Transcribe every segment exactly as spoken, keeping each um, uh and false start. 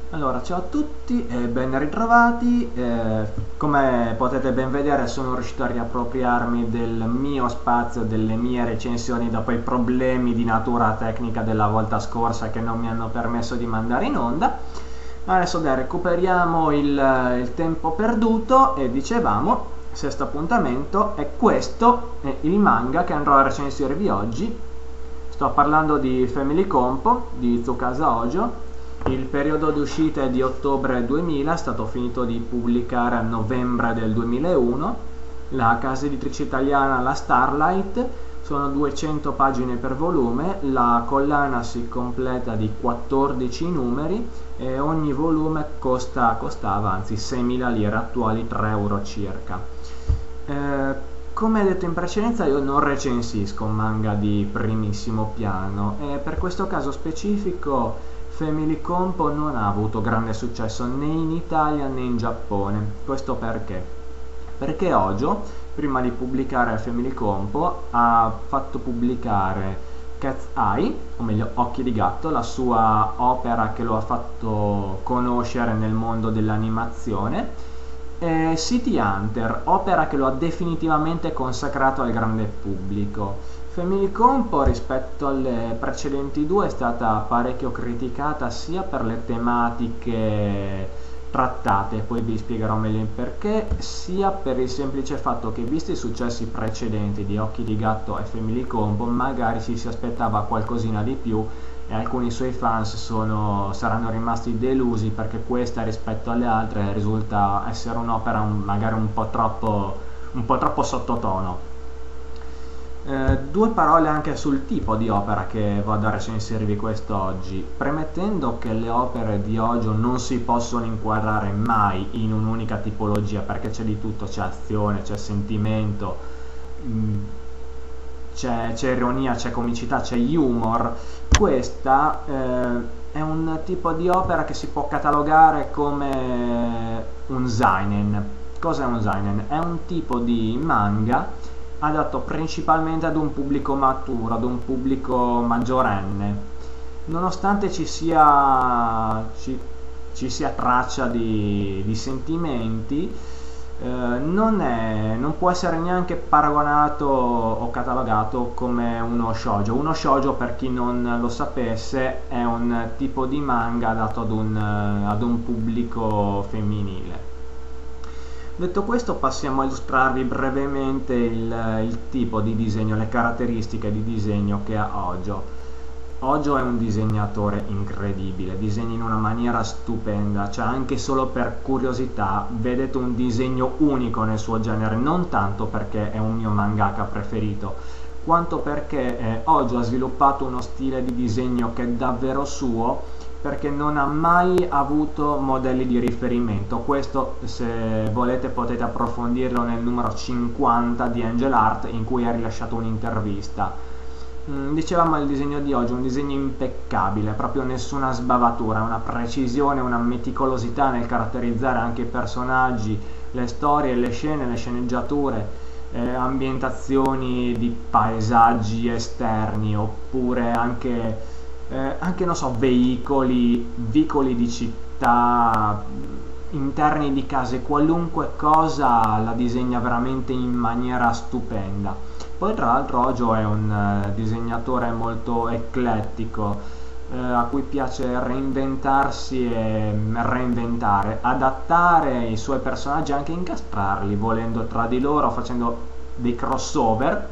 Allora, ciao a tutti e ben ritrovati. Eh, come potete ben vedere sono riuscito a riappropriarmi del mio spazio, delle mie recensioni dopo i problemi di natura tecnica della volta scorsa che non mi hanno permesso di mandare in onda. Adesso dai, recuperiamo il, il tempo perduto e dicevamo, sesto appuntamento, e questo è il manga che andrò a recensirvi oggi. Sto parlando di Family Compo di Tsukasa Ojo. Il periodo d'uscita è di ottobre duemila, è stato finito di pubblicare a novembre del duemilauno. La casa editrice italiana La Starlight, sono duecento pagine per volume, la collana si completa di quattordici numeri e ogni volume costa, costava anzi seimila lire attuali, tre euro circa. Eh, come detto in precedenza, io non recensisco manga di primissimo piano e per questo caso specifico Family Compo non ha avuto grande successo né in Italia né in Giappone. Questo perché? Perché Ojo, prima di pubblicare Family Compo, ha fatto pubblicare Cat's Eye, o meglio Occhi di Gatto, la sua opera che lo ha fatto conoscere nel mondo dell'animazione, e City Hunter, opera che lo ha definitivamente consacrato al grande pubblico. Family Compo rispetto alle precedenti due è stata parecchio criticata sia per le tematiche trattate, poi vi spiegherò meglio il perché, sia per il semplice fatto che, visti i successi precedenti di Occhi di Gatto e Family Compo, magari ci si aspettava qualcosina di più e alcuni suoi fans sono, saranno rimasti delusi perché questa rispetto alle altre risulta essere un'opera magari un po' troppo, un po' troppo sottotono. Eh, due parole anche sul tipo di opera che vado a recensirvi quest'oggi, premettendo che le opere di Ojo non si possono inquadrare mai in un'unica tipologia perché c'è di tutto, c'è azione, c'è sentimento, c'è, c'è ironia, c'è comicità, c'è humor. Questa eh, è un tipo di opera che si può catalogare come un seinen. Cos'è un seinen? È un tipo di manga adatto principalmente ad un pubblico maturo, ad un pubblico maggiorenne. Nonostante ci sia, ci, ci sia traccia di, di sentimenti, eh, non, è, non può essere neanche paragonato o catalogato come uno shoujo. Uno shoujo, per chi non lo sapesse, è un tipo di manga adatto ad un, ad un pubblico femminile. Detto questo, passiamo a illustrarvi brevemente il, il tipo di disegno, le caratteristiche di disegno che ha Ojo. Ojo è un disegnatore incredibile, disegna in una maniera stupenda, cioè anche solo per curiosità vedete un disegno unico nel suo genere, non tanto perché è un mio mangaka preferito, quanto perché eh, Ojo ha sviluppato uno stile di disegno che è davvero suo, perché non ha mai avuto modelli di riferimento. Questo, se volete, potete approfondirlo nel numero cinquanta di Angel Art, in cui ha rilasciato un'intervista. Mm, dicevamo il disegno di oggi, un disegno impeccabile, proprio nessuna sbavatura, una precisione, una meticolosità nel caratterizzare anche i personaggi, le storie, le scene, le sceneggiature, eh, ambientazioni di paesaggi esterni, oppure anche Eh, anche non so, veicoli, vicoli di città, interni di case, qualunque cosa la disegna veramente in maniera stupenda. Poi tra l'altro Ojo è un eh, disegnatore molto eclettico, eh, a cui piace reinventarsi e reinventare, adattare i suoi personaggi, anche incastrarli volendo tra di loro, facendo dei crossover.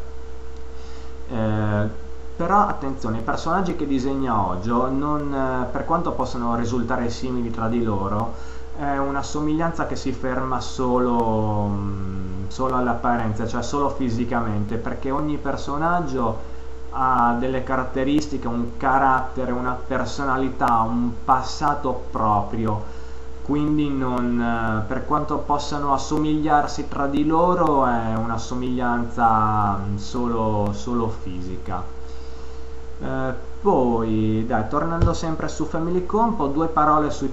Eh, Però attenzione, i personaggi che disegna Ojo, non, eh, per quanto possano risultare simili tra di loro, è una somiglianza che si ferma solo, mh, solo alle apparenze, cioè solo fisicamente, perché ogni personaggio ha delle caratteristiche, un carattere, una personalità, un passato proprio, quindi non, eh, per quanto possano assomigliarsi tra di loro, è una somiglianza mh, solo, solo fisica. Eh, poi, dai, tornando sempre su Family Compo, due parole sui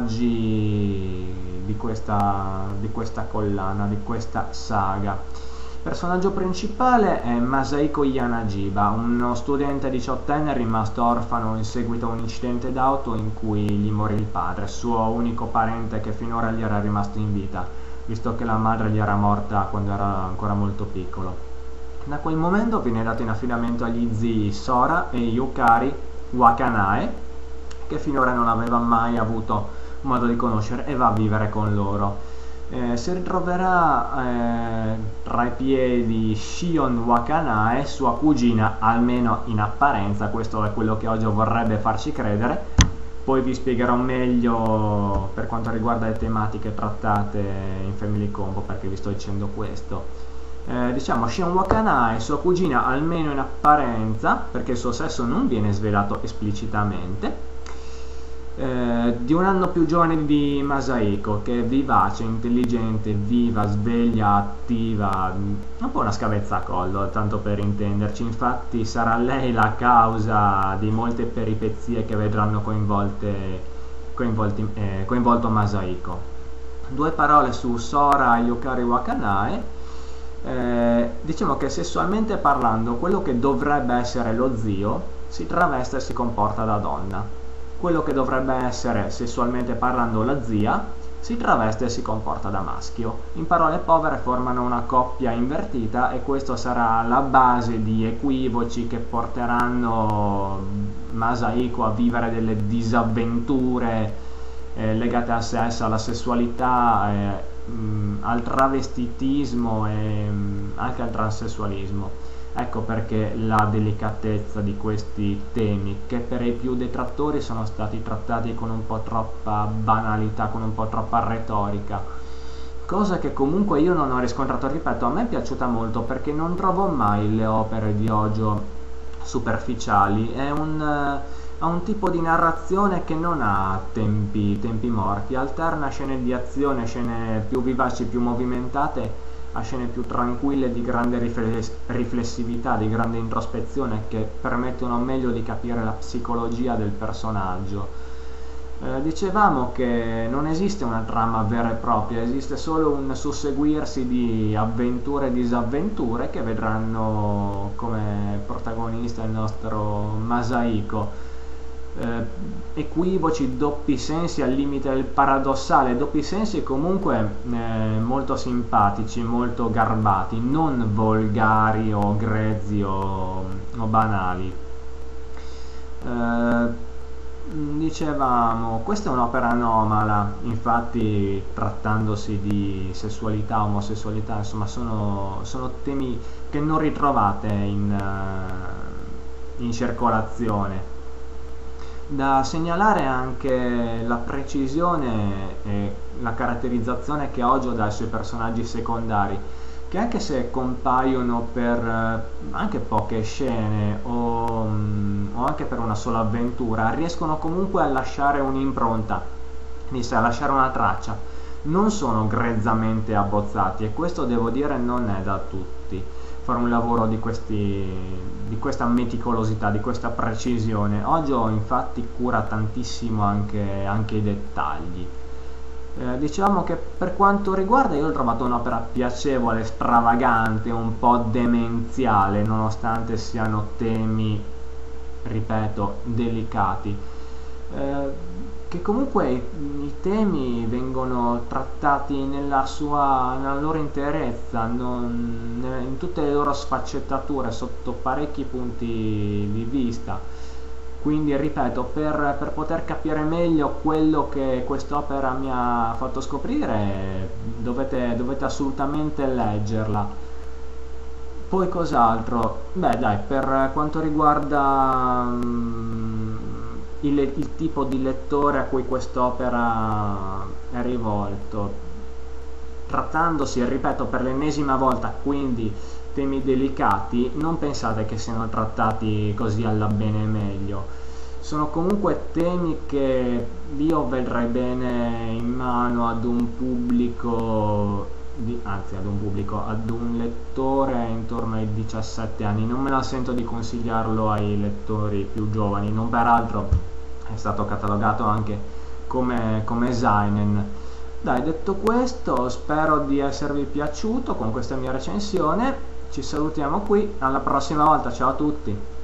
personaggi di questa, di questa collana, di questa saga. Il personaggio principale è Masahiko Yanagiba, uno studente diciottenne rimasto orfano in seguito a un incidente d'auto in cui gli morì il padre, suo unico parente che finora gli era rimasto in vita, visto che la madre gli era morta quando era ancora molto piccolo. Da quel momento viene dato in affidamento agli zii Sora e Yukari Wakanae, che finora non aveva mai avuto modo di conoscere, e va a vivere con loro. Eh, si ritroverà eh, tra i piedi Shion Wakanae, sua cugina, almeno in apparenza. Questo è quello che oggi vorrebbe farci credere. Poi vi spiegherò meglio per quanto riguarda le tematiche trattate in Family Combo, perché vi sto dicendo questo. Eh, diciamo Shion Wakanae, sua cugina, almeno in apparenza, perché il suo sesso non viene svelato esplicitamente. Eh, di un anno più giovane di Masahiko, che è vivace, intelligente, viva, sveglia, attiva, un po' una scavezzacollo, tanto per intenderci. Infatti sarà lei la causa di molte peripezie che vedranno coinvolte, coinvolti, eh, coinvolto Masahiko. Due parole su Sora Yukari Wakanae. Eh, diciamo che sessualmente parlando, quello che dovrebbe essere lo zio si traveste e si comporta da donna. Quello che dovrebbe essere, sessualmente parlando, la zia, si traveste e si comporta da maschio. In parole povere formano una coppia invertita, e questo sarà la base di equivoci che porteranno Masahiko a vivere delle disavventure eh, legate al sesso, alla sessualità, eh, mh, al travestitismo e mh, anche al transessualismo. Ecco perché la delicatezza di questi temi, che per i più detrattori sono stati trattati con un po' troppa banalità, con un po' troppa retorica, cosa che comunque io non ho riscontrato. Ripeto, a me è piaciuta molto, perché non trovo mai le opere di Hojo superficiali. È un, ha un tipo di narrazione che non ha tempi, tempi morti, alterna scene di azione, scene più vivaci, più movimentate, a scene più tranquille, di grande riflessività, di grande introspezione, che permettono meglio di capire la psicologia del personaggio. Eh, dicevamo che non esiste una trama vera e propria, esiste solo un susseguirsi di avventure e disavventure che vedranno come protagonista il nostro Masahiko. Eh, equivoci, doppi sensi al limite del paradossale, doppi sensi comunque eh, molto simpatici, molto garbati, non volgari o grezzi o, o banali. Eh, dicevamo, questa è un'opera anomala, infatti trattandosi di sessualità, omosessualità, insomma sono, sono temi che non ritrovate in, uh, in circolazione. Da segnalare anche la precisione e la caratterizzazione che Hojo dà ai suoi personaggi secondari, che anche se compaiono per anche poche scene o, o anche per una sola avventura, riescono comunque a lasciare un'impronta, a lasciare una traccia. Non sono grezzamente abbozzati, e questo, devo dire, non è da tutti fare un lavoro di, questi, di questa meticolosità, di questa precisione. Hojo infatti cura tantissimo anche, anche i dettagli. Eh, diciamo che per quanto riguarda, io ho trovato un'opera piacevole, stravagante, un po' demenziale, nonostante siano temi, ripeto, delicati. Eh, che comunque i, i temi vengono trattati nella sua nella loro interezza, non, in tutte le loro sfaccettature, sotto parecchi punti di vista. Quindi, ripeto, per, per poter capire meglio quello che quest'opera mi ha fatto scoprire, dovete, dovete assolutamente leggerla. Poi cos'altro? Beh dai, per quanto riguarda um, Il, il tipo di lettore a cui quest'opera è rivolto, trattandosi, ripeto per l'ennesima volta, quindi temi delicati, non pensate che siano trattati così alla bene e meglio. Sono comunque temi che io vedrei bene in mano ad un pubblico di, anzi ad un pubblico, ad un lettore intorno ai diciassette anni. Non me la sento di consigliarlo ai lettori più giovani, non peraltro è stato catalogato anche come, come seinen. Dai, detto questo, spero di esservi piaciuto con questa mia recensione. Ci salutiamo qui, alla prossima volta, ciao a tutti.